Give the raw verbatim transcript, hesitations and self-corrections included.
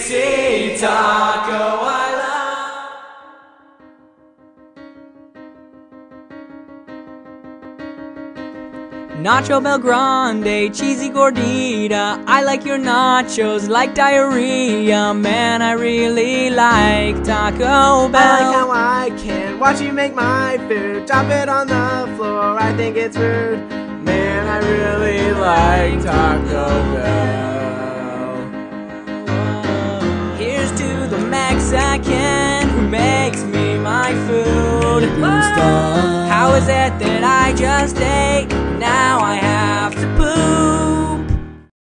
tasty taco I love. Nacho Bel Grande, cheesy gordita. I like your nachos like diarrhea. Man, I really like Taco Bell. I like how I can watch you make my food, drop it on the floor, I think it's rude. Man, I really like Taco Bell. Here's to the Mexican who makes me my food. How is it that I just ate? Now I have to poop.